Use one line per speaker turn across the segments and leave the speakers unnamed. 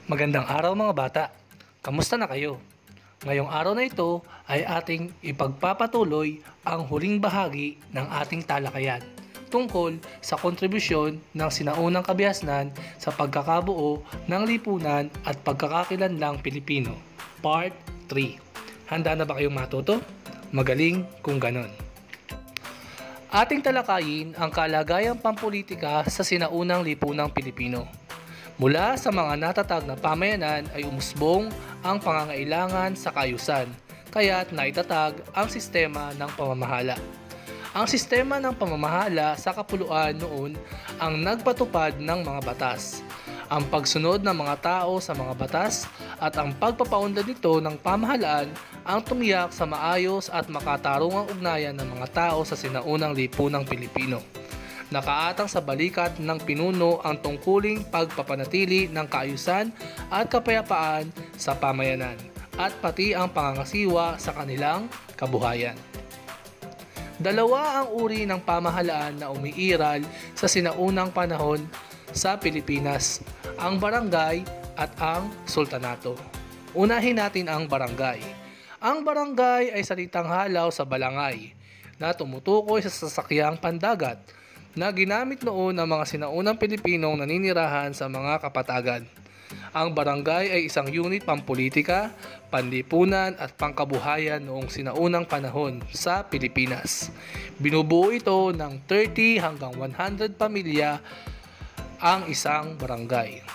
Magandang araw mga bata. Kamusta na kayo? Ngayong araw na ito ay ating ipagpapatuloy ang huling bahagi ng ating talakayan tungkol sa kontribusyon ng sinaunang kabihasnan sa pagkakabuo ng lipunan at pagkakakilanlang Pilipino, Part 3. Handa na ba kayong matuto? Magaling kung ganon. Ating talakayin ang kalagayang pampolitika sa sinaunang lipunang Pilipino. Mula sa mga natatag na pamayanan ay umusbong ang pangangailangan sa kaayusan, kaya't naitatag ang sistema ng pamamahala. Ang sistema ng pamamahala sa kapuluan noon ang nagpatupad ng mga batas, ang pagsunod ng mga tao sa mga batas at ang pagpapaunlad nito ng pamahalaan ang tumiyak sa maayos at makatarungang ugnayan ng mga tao sa sinaunang lipunang Pilipino. Nakaatang sa balikat ng pinuno ang tungkuling pagpapanatili ng kaayusan at kapayapaan sa pamayanan at pati ang pangangasiwa sa kanilang kabuhayan. Dalawa ang uri ng pamahalaan na umiiral sa sinaunang panahon sa Pilipinas, ang barangay at ang sultanato. Unahin natin ang barangay. Ang barangay ay salitang halaw sa balangay na tumutukoy sa sasakyang pandagat na ginamit noon ng mga sinaunang Pilipinong naninirahan sa mga kapatagan. Ang barangay ay isang unit pampolitika, panlipunan at pangkabuhayan noong sinaunang panahon sa Pilipinas. Binubuo ito ng 30 hanggang 100 pamilya ang isang barangay.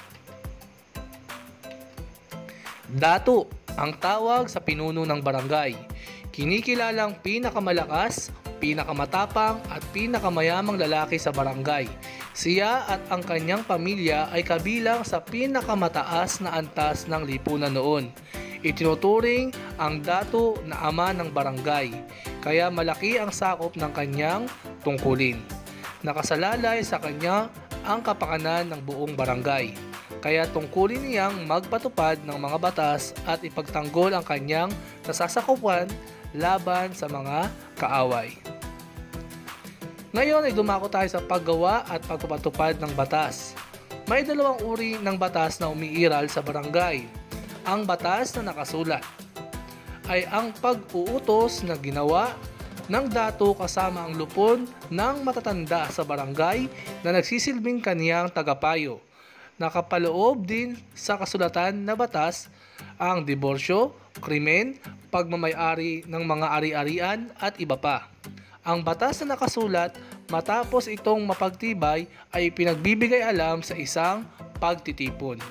Dato ang tawag sa pinuno ng barangay. Kinikilalang pinakamalakas, pinakamatapang at pinakamayamang lalaki sa barangay. Siya at ang kanyang pamilya ay kabilang sa pinakamataas na antas ng lipunan noon. Itinuturing ang dato na ama ng barangay, kaya malaki ang sakop ng kanyang tungkulin. Nakasalalay sa kanya ang kapakanan ng buong barangay, kaya tungkulin niyang magpatupad ng mga batas at ipagtanggol ang kanyang nasasakupan laban sa mga kaaway. Ngayon ay dumako tayo sa paggawa at pagpapatupad ng batas. May dalawang uri ng batas na umiiral sa barangay. Ang batas na nakasulat ay ang pag-uutos na ginawa ng dato kasama ang lupon ng matatanda sa barangay na nagsisilbing kaniyang tagapayo. Nakapaloob din sa kasulatan na batas ang diborsyo, krimen, pagmamay-ari ng mga ari-arian at iba pa. Ang batas na nakasulat matapos itong mapagtibay ay pinagbibigay alam sa isang pagtitipon.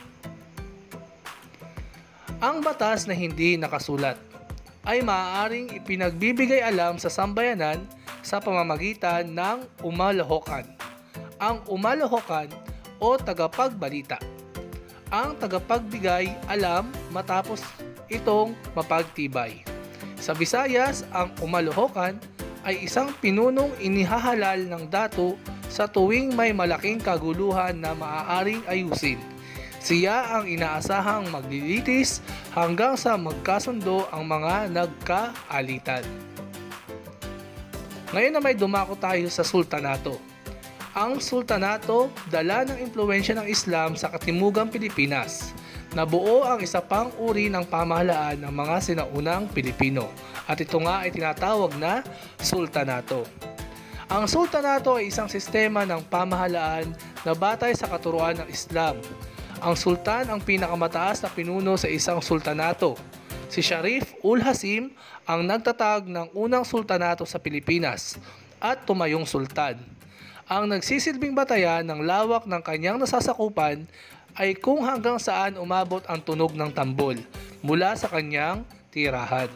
Ang batas na hindi nakasulat ay maaaring ipinagbibigay alam sa sambayanan sa pamamagitan ng umalahokan. Ang umalahokan o tagapagbalita ang tagapagbigay alam matapos itong mapagtibay. Sa Visayas, ang umalahokan ay isang pinunong inihahalal ng dato sa tuwing may malaking kaguluhan na maaaring ayusin. Siya ang inaasahang maglilitis hanggang sa magkasundo ang mga nagkaalitan. Ngayon na may dumako tayo sa sultanato. Ang sultanato dala ng impluwensya ng Islam sa katimugang Pilipinas. Nabuo ang isa pang uri ng pamahalaan ng mga sinaunang Pilipino at ito nga ay tinatawag na sultanato. Ang sultanato ay isang sistema ng pamahalaan na batay sa katuruan ng Islam. Ang sultan ang pinakamataas na pinuno sa isang sultanato. Si Sharif ul Hasim ang nagtatag ng unang sultanato sa Pilipinas at tumayong sultan. Ang nagsisilbing batayan ng lawak ng kanyang nasasakupan ay kung hanggang saan umabot ang tunog ng tambol mula sa kanyang tirahan.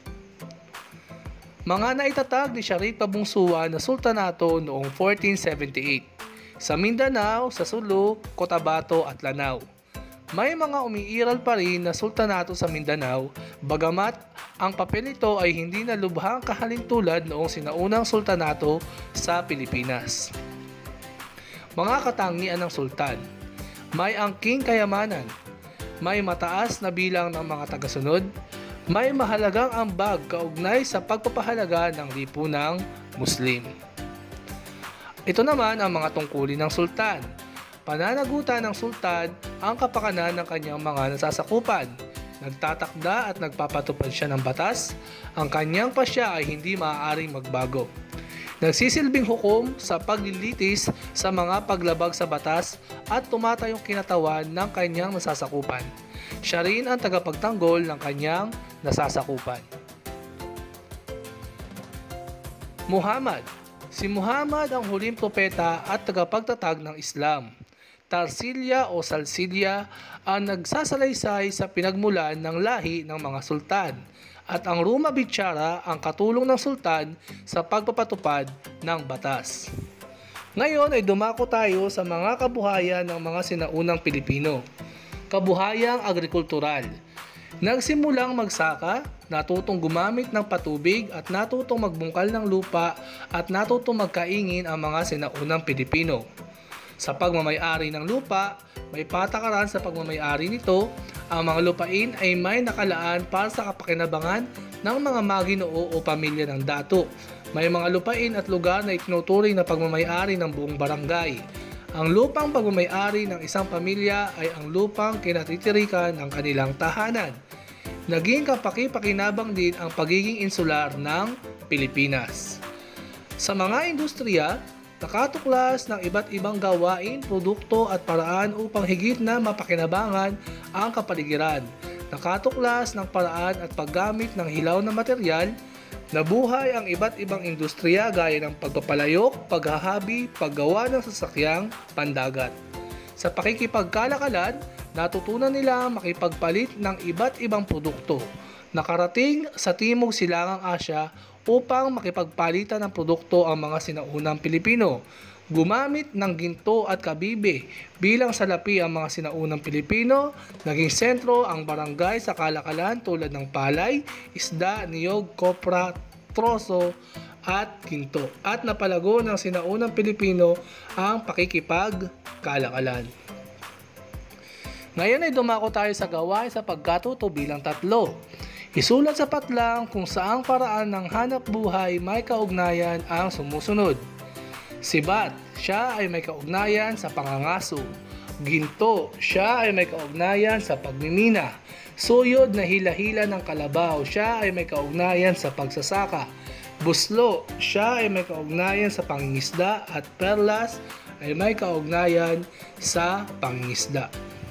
Mga naitatag ni Sharif Kabungsuan na sultanato noong 1478 sa Mindanao, sa Sulu, Cotabato at Lanao. May mga umiiral pa rin na sultanato sa Mindanao, bagamat ang papel nito ay hindi na lubhang kahalintulad noong sinaunang sultanato sa Pilipinas. Mga katangian ng sultan: may angking kayamanan, may mataas na bilang ng mga tagasunod, may mahalagang ambag kaugnay sa pagpapahalaga ng lipunang Muslim. Ito naman ang mga tungkulin ng sultan. Pananagutan ng sultan ang kapakanan ng kanyang mga nasasakupan. Nagtatakda at nagpapatupad siya ng batas. Ang kanyang pasya ay hindi maaaring magbago. Nagsisilbing hukom sa paglilitis sa mga paglabag sa batas at tumatayong kinatawan ng kanyang nasasakupan. Siya rin ang tagapagtanggol ng kanyang nasasakupan. Muhammad. Si Muhammad ang huling propeta at tagapagtatag ng Islam. Tarsilya o Salsilya ang nagsasalaysay sa pinagmulan ng lahi ng mga sultan at ang Ruma Bitsara ang katulong ng sultan sa pagpapatupad ng batas. Ngayon ay dumako tayo sa mga kabuhayan ng mga sinaunang Pilipino. Kabuhayang agrikultural. Nagsimulang magsaka, natutong gumamit ng patubig at natutong magbungkal ng lupa at natutong magkaingin ang mga sinaunang Pilipino. Sa pagmamay-ari ng lupa, may patakaran sa pagmamay-ari nito. Ang mga lupain ay may nakalaan para sa kapakinabangan ng mga maginoo o pamilya ng dato. May mga lupain at lugar na itinuturing na pagmamay-ari ng buong barangay. Ang lupang pagmamay-ari ng isang pamilya ay ang lupang kinatitirikan ng kanilang tahanan. Naging kapaki-pakinabang din ang pagiging insular ng Pilipinas. Sa mga industriya, nakatuklas ng iba't ibang gawain, produkto at paraan upang higit na mapakinabangan ang kapaligiran. Nakatuklas ng paraan at paggamit ng hilaw na material. Nabuhay ang iba't ibang industriya gaya ng pagpapalayok, paghahabi, paggawa ng sasakyang pandagat. Sa pakikipagkalakalan, natutunan nila makipagpalit ng iba't ibang produkto. Nakarating sa Timog Silangang Asya upang makipagpalitan ng produkto ang mga sinaunang Pilipino. Gumamit ng ginto at kabibe bilang salapi ang mga sinaunang Pilipino. Naging sentro ang barangay sa kalakalan tulad ng palay, isda, niyog, kopra, troso at ginto. At napalago ng sinaunang Pilipino ang pakikipagkalakalan. Ngayon ay dumako tayo sa gawain sa pagkatuto bilang 3. Isulat sa patlang kung saang paraan ng hanap buhay may kaugnayan ang sumusunod. Sibat, siya ay may kaugnayan sa pangangaso. Ginto, siya ay may kaugnayan sa pagmimina. Suyod na hila-hila ng kalabaw, siya ay may kaugnayan sa pagsasaka. Buslo, siya ay may kaugnayan sa pangingisda at perlas ay may kaugnayan sa pangingisda.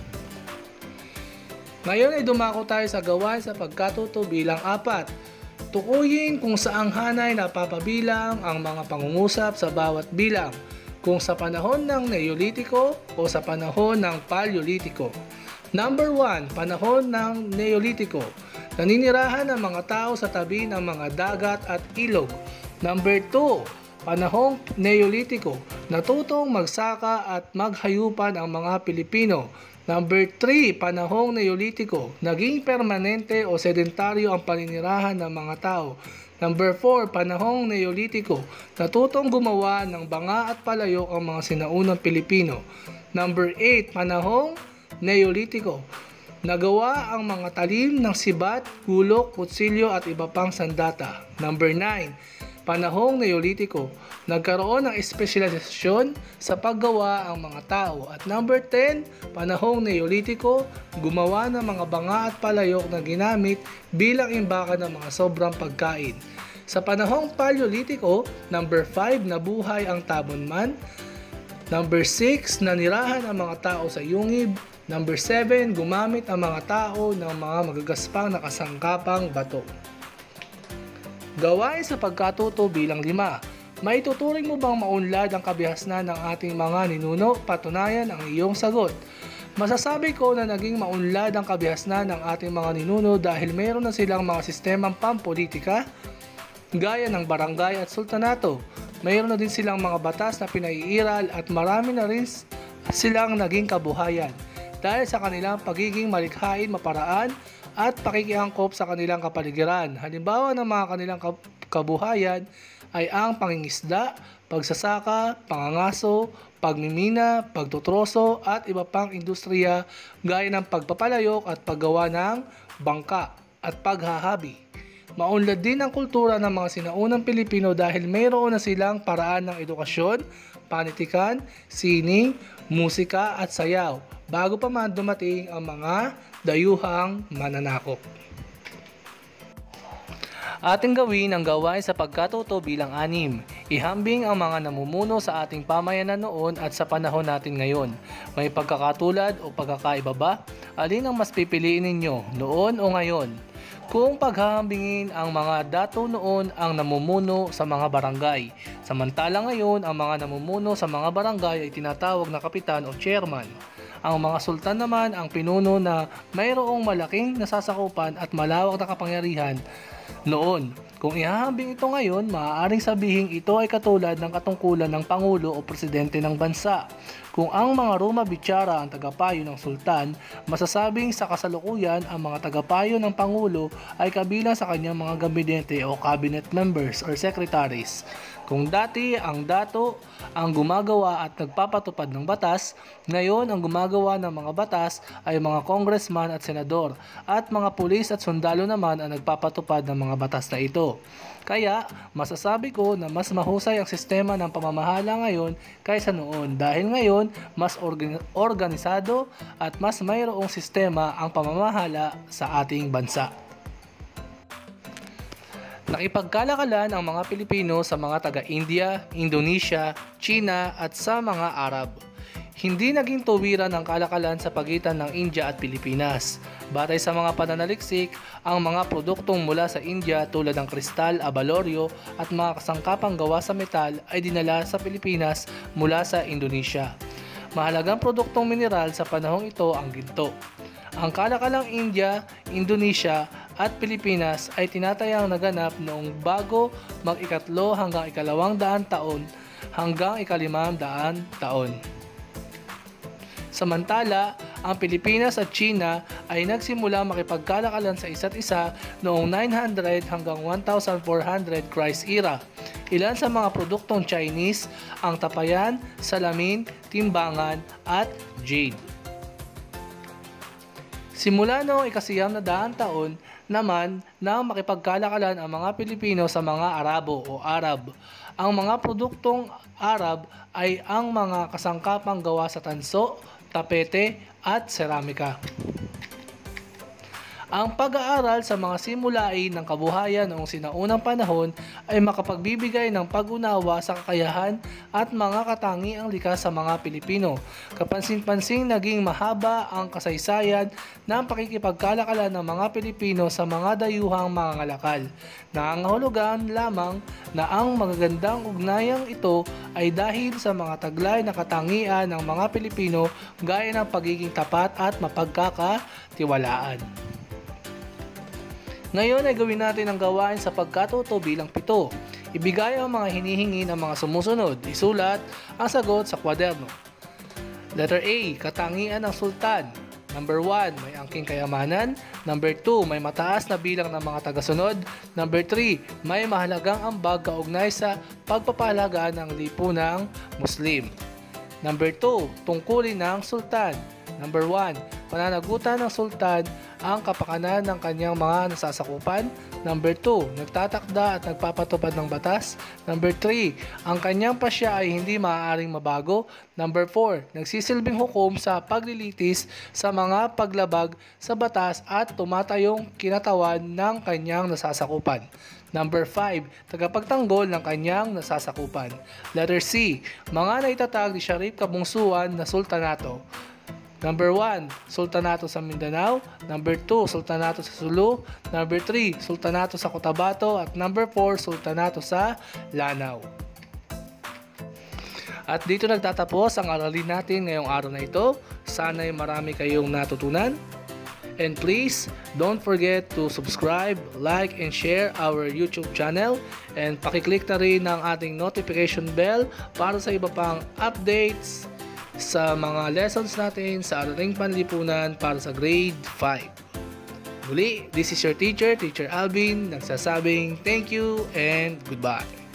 Ngayon ay dumako tayo sa gawain sa pagkatuto bilang 4. Tukuyin kung saang hanay napapabilang ang mga pangungusap sa bawat bilang, kung sa panahon ng Neolitiko o sa panahon ng Paleolitiko. Number 1, panahon ng Neolitiko. Naninirahan ang mga tao sa tabi ng mga dagat at ilog. Number 2, panahong Neolitiko. Natutong magsaka at maghayupan ang mga Pilipino. Number 3, panahong Neolitiko. Naging permanente o sedentaryo ang paninirahan ng mga tao. Number 4, panahong Neolitiko. Natutong gumawa ng banga at palayok ang mga sinaunang Pilipino. Number 8, panahong Neolitiko. Nagawa ang mga talim ng sibat, gulok, kutsilyo at iba pang sandata. Number 9, panahong Neolitiko. Nagkaroon ng espesyalisasyon sa paggawa ang mga tao. At number 10, panahong Neolitiko, gumawa ng mga banga at palayok na ginamit bilang imbakan ng mga sobrang pagkain. Sa panahong Paleolitiko, number 5, nabuhay ang Tabunman. Number 6, nanirahan ang mga tao sa yungib. Number 7, gumamit ang mga tao ng mga magagaspang na kasangkapang bato. Gawain sa pagkatuto bilang 5. Maituturing mo bang maunlad ang kabihasnan ng ating mga ninuno? Patunayan ang iyong sagot. Masasabi ko na naging maunlad ang kabihasnan ng ating mga ninuno dahil mayroon na silang mga sistemang pampolitika gaya ng barangay at sultanato. Mayroon na din silang mga batas na pinaiiral at marami na rin silang naging kabuhayan dahil sa kanilang pagiging malikhain, maparaan at pakikiangkop sa kanilang kapaligiran. Halimbawa ng mga kanilang kabuhayan ay ang pangingisda, pagsasaka, pangangaso, pagmimina, pagtutroso at iba pang industriya gaya ng pagpapalayok at paggawa ng bangka at paghahabi. Maunlad din ang kultura ng mga sinaunang Pilipino dahil mayroon na silang paraan ng edukasyon, panitikan, sining, musika at sayaw bago pa man dumating ang mga dayuhang mananakop. Ating gawin ang gawain sa pagkatuto bilang 6. Ihambing ang mga namumuno sa ating pamayanan noon at sa panahon natin ngayon. May pagkakatulad o pagkakaiba ba? Alin ang mas pipiliin ninyo, noon o ngayon? Kung paghahambingin ang mga dato noon ang namumuno sa mga barangay, samantala ngayon ang mga namumuno sa mga barangay ay tinatawag na kapitan o chairman. Ang mga sultan naman ang pinuno na mayroong malaking nasasakupan at malawak na kapangyarihan noon. Kung ihahambing ito ngayon, maaaring sabihing ito ay katulad ng katungkulan ng Pangulo o Presidente ng bansa. Kung ang mga Roma Bitsara ang tagapayo ng sultan, masasabing sa kasalukuyan ang mga tagapayo ng Pangulo ay kabilang sa kanyang mga gabinete o cabinet members or secretaries. Kung dati ang dato ang gumagawa at nagpapatupad ng batas, ngayon ang gumagawa ng mga batas ay mga congressman at senador at mga pulis at sundalo naman ang nagpapatupad ng mga batas na ito. Kaya masasabi ko na mas mahusay ang sistema ng pamamahala ngayon kaysa noon dahil ngayon mas organisado at mas mayroong sistema ang pamamahala sa ating bansa. Nakipagkalakalan ang mga Pilipino sa mga taga-India, Indonesia, China at sa mga Arab. Hindi naging tuwiran ang kalakalan sa pagitan ng India at Pilipinas. Batay sa mga pananaliksik, ang mga produktong mula sa India tulad ng kristal, abaloryo at mga kasangkapang gawa sa metal ay dinala sa Pilipinas mula sa Indonesia. Mahalagang produktong mineral sa panahong ito ang ginto. Ang kalakalang India, Indonesia at Pilipinas ay tinatayang naganap noong bago mag-3 hanggang 200 taon hanggang 500 taon. Samantala, ang Pilipinas at China ay nagsimula makipagkalakalan sa isa't isa noong 900 hanggang 1400 Christ era. Ilan sa mga produktong Chinese ang tapayan, salamin, timbangan at jade. Simula noong 100 taon naman na makipagkalakalan ang mga Pilipino sa mga Arabo o Arab. Ang mga produktong Arab ay ang mga kasangkapang gawa sa tanso, tapete at seramika. Ang pag-aaral sa mga simulain ng kabuhayan noong sinaunang panahon ay makapagbibigay ng pag-unawa sa kakayahan at mga katangiang likas sa mga Pilipino. Kapansin-pansing naging mahaba ang kasaysayan ng pakikipagkalakalan ng mga Pilipino sa mga dayuhang mangangalakal. Nangangahulugan lamang na ang magagandang ugnayang ito ay dahil sa mga taglay na katangian ng mga Pilipino gaya ng pagiging tapat at mapagkakatiwalaan. Ngayon ay gawin natin ang gawain sa pagkatuto bilang 7. Ibigay ang mga hinihingi ng mga sumusunod. Isulat ang sagot sa kwaderno. Letter A. Katangian ng sultan. Number 1. May angking kayamanan. Number 2. May mataas na bilang ng mga tagasunod. Number 3. May mahalagang ambag kaugnay sa pagpapahalaga ng lipunang Muslim. Number 2. Tungkulin ng sultan. Number 1. Pananagutan ng sultan ang kapakanan ng kanyang mga nasasakupan. Number 2, nagtatakda at nagpapatupad ng batas. Number 3, ang kanyang pasya ay hindi maaaring mabago. Number 4, nagsisilbing hukom sa paglilitis sa mga paglabag sa batas at tumatayong kinatawan ng kanyang nasasakupan. Number 5, tagapagtanggol ng kanyang nasasakupan. Letter C, mga naitatag ni Sharif Kabungsuan na sultanato. Number 1, Sultanato sa Mindanao. Number 2, Sultanato sa Sulu. Number 3, Sultanato sa Cotabato. At number 4, Sultanato sa Lanao. At dito nagtatapos ang aralin natin ngayong araw na ito. Sana'y marami kayong natutunan. And please, don't forget to subscribe, like, and share our YouTube channel. And pakiclick na rin ang ating notification bell para sa iba pang updates sa mga lessons natin sa Araling Panlipunan para sa grade 5. Muli, this is your teacher, Teacher Alvin, nagsasabing thank you and goodbye.